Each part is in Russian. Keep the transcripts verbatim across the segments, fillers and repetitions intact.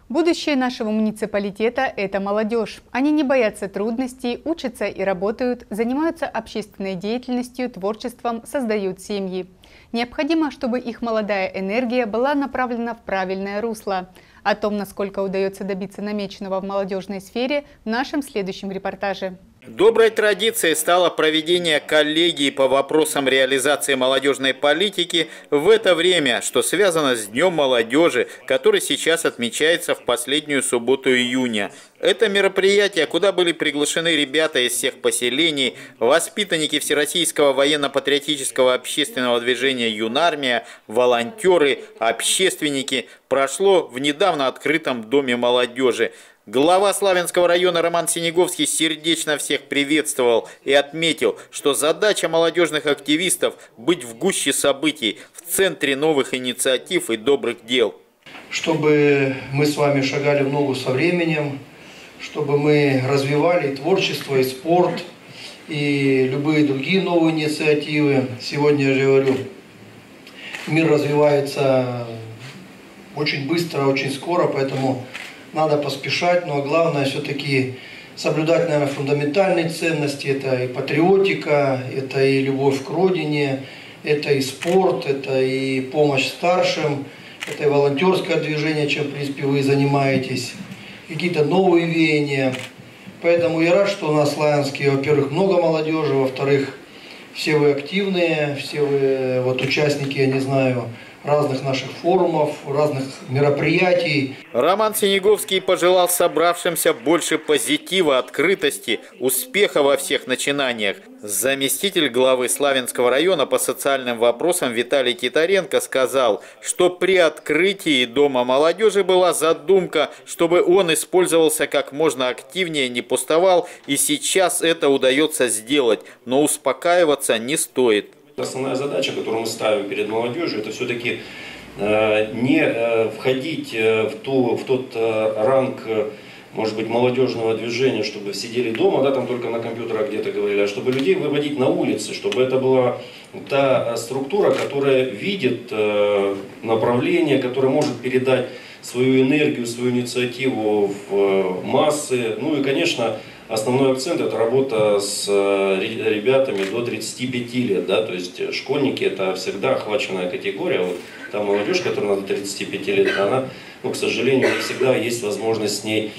Будущее нашего муниципалитета – это молодежь. Они не боятся трудностей, учатся и работают, занимаются общественной деятельностью, творчеством, создают семьи. Необходимо, чтобы их молодая энергия была направлена в правильное русло. О том, насколько удается добиться намеченного в молодежной сфере, в нашем следующем репортаже. Доброй традицией стало проведение коллегии по вопросам реализации молодежной политики в это время, что связано с Днем молодежи, который сейчас отмечается в последнюю субботу июня. Это мероприятие, куда были приглашены ребята из всех поселений, воспитанники Всероссийского военно-патриотического общественного движения «Юнармия», волонтеры, общественники, прошло в недавно открытом Доме молодежи. Глава Славянского района Роман Синеговский сердечно всех приветствовал и отметил, что задача молодежных активистов – быть в гуще событий, в центре новых инициатив и добрых дел. Чтобы мы с вами шагали в ногу со временем, чтобы мы развивали и творчество, и спорт, и любые другие новые инициативы. Сегодня я же говорю, мир развивается очень быстро, очень скоро, поэтому надо поспешать, но главное все-таки соблюдать, наверное, фундаментальные ценности. Это и патриотика, это и любовь к родине, это и спорт, это и помощь старшим, это и волонтерское движение, чем, в принципе, вы занимаетесь, какие-то новые веяния. Поэтому я рад, что у нас в Славянске, во-первых, много молодежи, во-вторых, все вы активные, все вы вот участники, я не знаю, разных наших форумов, разных мероприятий. Роман Синеговский пожелал собравшимся больше позитива, открытости, успеха во всех начинаниях. Заместитель главы Славянского района по социальным вопросам Виталий Титаренко сказал, что при открытии Дома молодежи была задумка, чтобы он использовался как можно активнее, не пустовал, и сейчас это удается сделать, но успокаиваться не стоит. Основная задача, которую мы ставим перед молодежью, это все-таки э, не э, входить в, ту, в тот э, ранг, э, может быть, молодежного движения, чтобы сидели дома, да, там только на компьютерах где-то говорили, а чтобы людей выводить на улицы, чтобы это была та структура, которая видит э, направление, которая может передать свою энергию, свою инициативу в э, массы. Ну и, конечно, основной акцент – это работа с ребятами до тридцати пяти лет, да, то есть школьники – это всегда охваченная категория. Вот та молодежь, которая до тридцати пяти лет, она, ну, к сожалению, не всегда есть возможность с ней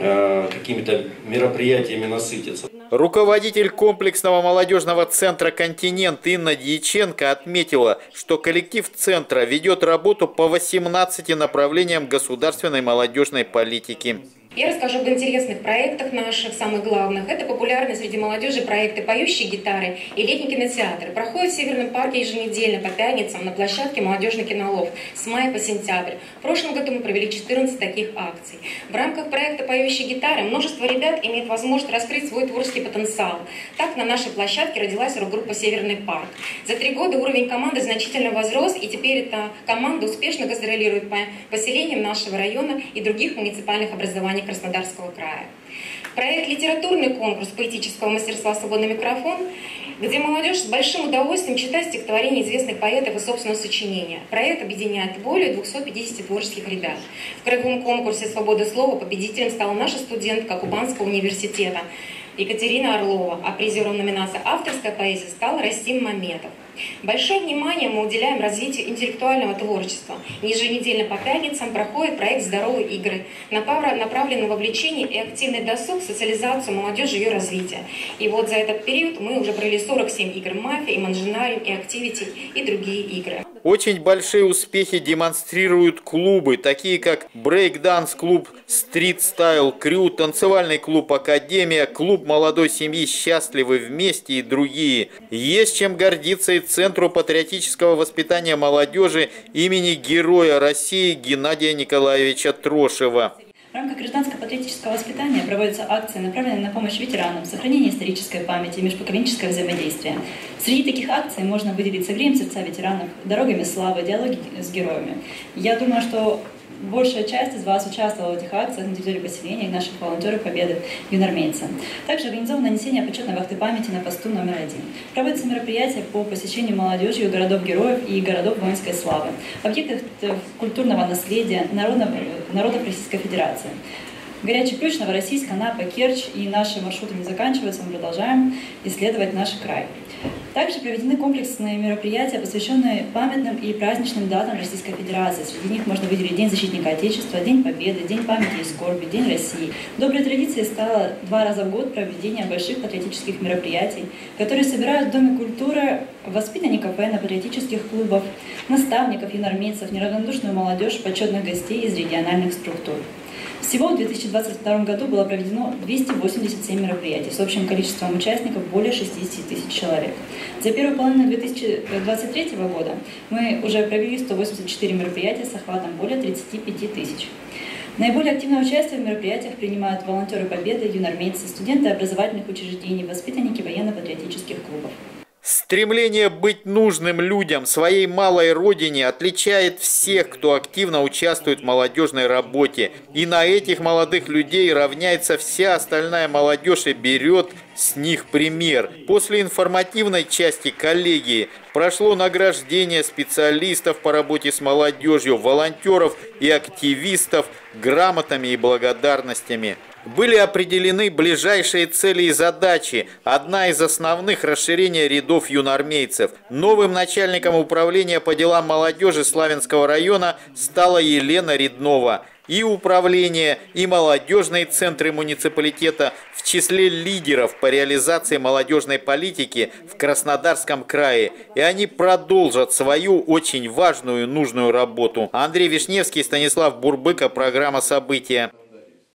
э, какими-то мероприятиями насытиться. Руководитель комплексного молодежного центра «Континент» Инна Дьяченко отметила, что коллектив центра ведет работу по восемнадцати направлениям государственной молодежной политики. Я расскажу об интересных проектах наших, самых главных. Это популярные среди молодежи проекты «Поющие гитары» и «Летний кинотеатр». Проходят в Северном парке еженедельно по пятницам на площадке «Молодежный кинолов» с мая по сентябрь. В прошлом году мы провели четырнадцать таких акций. В рамках проекта «Поющие гитары» множество ребят имеет возможность раскрыть свой творческий потенциал. Так на нашей площадке родилась рок-группа «Северный парк». За три года уровень команды значительно возрос, и теперь эта команда успешно гастролирует по поселениям нашего района и других муниципальных образований Краснодарского края. Проект «Литературный конкурс поэтического мастерства «Свободный микрофон», где молодежь с большим удовольствием читает стихотворения известных поэтов и собственного сочинения. Проект объединяет более двухсот пятидесяти творческих ребят. В краевом конкурсе «Свобода слова» победителем стала наша студентка Кубанского университета Екатерина Орлова, а призером номинации «Авторская поэзия» стал Расим Маметов. Большое внимание мы уделяем развитию интеллектуального творчества. Еженедельно по пятницам проходит проект «Здоровые игры», направленный на вовлечение и активный досуг, социализацию молодежи и ее развитие. И вот за этот период мы уже провели сорок семь игр «Мафия», и «Манжинариум», и «Активити», и другие игры. Очень большие успехи демонстрируют клубы, такие как брейк-данс-клуб «Стрит Стайл Крю», танцевальный клуб «Академия», клуб молодой семьи «Счастливы вместе» и другие. Есть чем гордиться и Центру патриотического воспитания молодежи имени Героя России Геннадия Николаевича Трошева. В рамках гражданско-патриотического воспитания проводятся акции, направленные на помощь ветеранам, сохранение исторической памяти и межпоколенческое взаимодействие. Среди таких акций можно выделить «Согреем сердца ветеранов», «Дорогами славы», «Диалоги с героями». Я думаю, что большая часть из вас участвовала в этих акциях на территории поселения, наших волонтеров Победы юнормейцы. Также организовано несение почетной вахты памяти на посту номер один. Проводятся мероприятия по посещению молодежью городов-героев и городов воинской славы, объектов культурного наследия народов, народов Российской Федерации. Горячий ключ, Новороссийск, Анапа, Керчь, и наши маршруты не заканчиваются, мы продолжаем исследовать наш край. Также проведены комплексные мероприятия, посвященные памятным и праздничным датам Российской Федерации. Среди них можно выделить День защитника Отечества, День Победы, День памяти и скорби, День России. Доброй традицией стало два раза в год проведение больших патриотических мероприятий, которые собирают в Доме культуры воспитанников военно-патриотических клубов, наставников, юнормейцев, неравнодушную молодежь, почетных гостей из региональных структур. Всего в две тысячи двадцать втором году было проведено двести восемьдесят семь мероприятий с общим количеством участников более шестидесяти тысяч человек. За первую половину две тысячи двадцать третьего года мы уже провели сто восемьдесят четыре мероприятия с охватом более тридцати пяти тысяч. Наиболее активное участие в мероприятиях принимают волонтеры Победы, юнормейцы, студенты образовательных учреждений, воспитанники военно-патриотических клубов. Стремление быть нужным людям, своей малой родине отличает всех, кто активно участвует в молодежной работе. И на этих молодых людей равняется вся остальная молодежь и берет с них пример. После информативной части коллегии прошло награждение специалистов по работе с молодежью, волонтеров и активистов грамотами и благодарностями. Были определены ближайшие цели и задачи. Одна из основных – расширение рядов юнормейцев. Новым начальником управления по делам молодежи Славянского района стала Елена Реднова. И управление, и молодежные центры муниципалитета в числе лидеров по реализации молодежной политики в Краснодарском крае. И они продолжат свою очень важную и нужную работу. Андрей Вишневский, Станислав Бурбыка, программа «События».